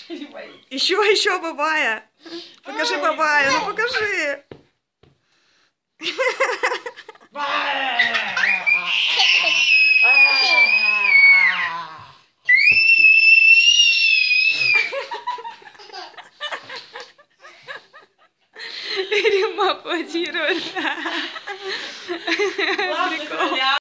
Еще Бабая. Покажи Бабая, ну покажи. Рима аплодирует. Прикол.